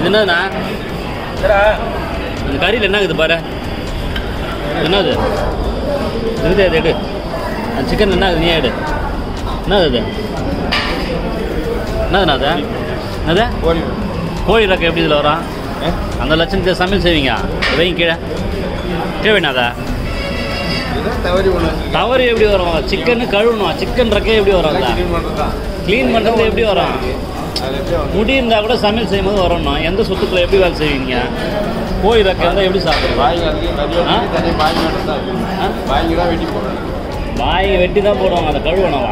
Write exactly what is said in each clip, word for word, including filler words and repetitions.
என்னதுண்ணா இந்த கறியில் என்ன இருக்குது பாரு என்னது இருக்குது அது எடு அந்த சிக்கன் என்ன நீ எடு என்னது அது என்னதுண்ணா அது என்னது கோழி கோழி ரக்கம் எப்படி இதில் வரும் அந்த லட்சணத்தை சமையல் செய்வீங்க வைங்க கீழே கீழே வேணாதா தவறு எப்படி வரும் சிக்கன்னு கழுவணும் சிக்கன் ரக்கம் எப்படி வரும் க்ளீன் பண்ணுறது எப்படி வரும் முடி இருந்தால் கூட சமையல் செய்யும்போது வரணும் எந்த சொத்துக்களை எப்படி வேலை செய்வீங்க கோழி ரக்கம் இருந்தால் எப்படி சாப்பிடுவோம் வாய் வெட்டி தான் போடுவாங்க அதை கழுவணுமா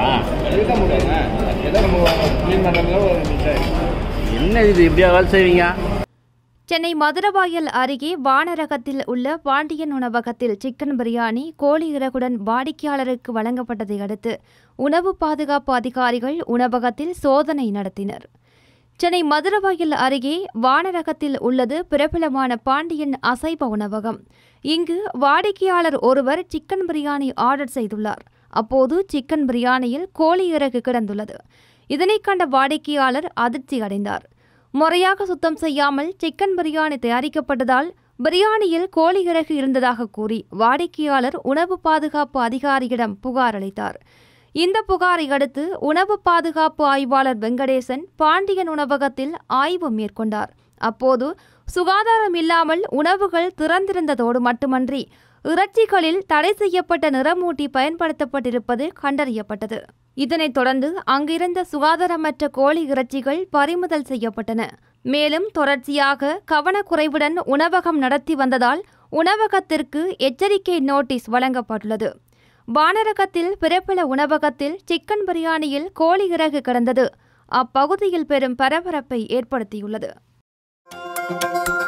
என்ன இது இப்படியா வேலை செய்வீங்க சென்னை மதுரவாயல் அருகே வானரகத்தில் உள்ள பாண்டியன் உணவகத்தில் சிக்கன் பிரியாணி கோழி இறகுடன் வாடிக்கையாளருக்கு வழங்கப்பட்டதை அடுத்து உணவு பாதுகாப்பு அதிகாரிகள் உணவகத்தில் சோதனை நடத்தினர். சென்னை மதுரவாயல் அருகே வானரகத்தில் உள்ளது பிரபலமான பாண்டியன் அசைவ உணவகம். இங்கு வாடிக்கையாளர் ஒருவர் சிக்கன் பிரியாணி ஆர்டர் செய்துள்ளார். அப்போது சிக்கன் பிரியாணியில் கோழி இறகு கிடந்துள்ளது. இதனை கண்ட வாடிக்கையாளர் அதிர்ச்சி அடைந்தார். முறையாக சுத்தம் செய்யாமல் சிக்கன் பிரியாணி தயாரிக்கப்பட்டதால் பிரியாணியில் கோழி இறகு இருந்ததாக கூறி வாடிக்கையாளர் உணவு பாதுகாப்பு அதிகாரியிடம் புகார் அளித்தார். இந்த புகாரை அடுத்து உணவு பாதுகாப்பு ஆய்வாளர் வெங்கடேசன் பாண்டியன் உணவகத்தில் ஆய்வு மேற்கொண்டார். அப்போது சுகாதாரம் இல்லாமல் உணவுகள் திறந்திருந்ததோடு மட்டுமன்றி இறைச்சிகளில் தடை செய்யப்பட்ட நிறமூட்டி பயன்படுத்தப்பட்டிருப்பது கண்டறியப்பட்டது. இதனைத் தொடர்ந்து அங்கிருந்த சுகாதாரமற்ற கோழி இறைச்சிகள் பறிமுதல் செய்யப்பட்டன. மேலும் தொடர்ச்சியாக கவனக்குறைவுடன் உணவகம் நடத்தி வந்ததால் உணவகத்திற்கு எச்சரிக்கை நோட்டீஸ் வழங்கப்பட்டுள்ளது. வானரகத்தில் பிரபல உணவகத்தில் சிக்கன் பிரியாணியில் கோழி இறகு கிடந்தது அப்பகுதியில் பெரும் பரபரப்பை ஏற்படுத்தியுள்ளது.